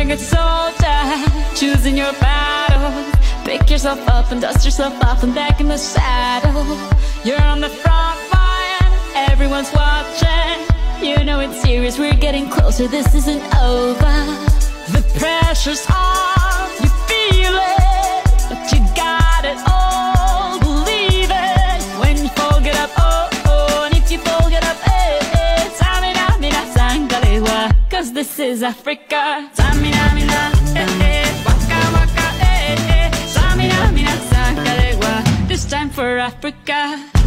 young good soldier, choosing your battles. Pick yourself up and dust yourself off and back in the saddle. You're on the front line, everyone's watching. You know it's serious, we're getting closer, this isn't over. The pressure's on, you feel it, but you got it all, believe it. When you fall, get up, oh, oh, and if you fall, get up, eh, eh. Samina, mina, sangalewa, cause this is Africa. Samina, mina, eh, eh, waka, waka, eh, eh. Samina, mina, sangalewa, this time for Africa.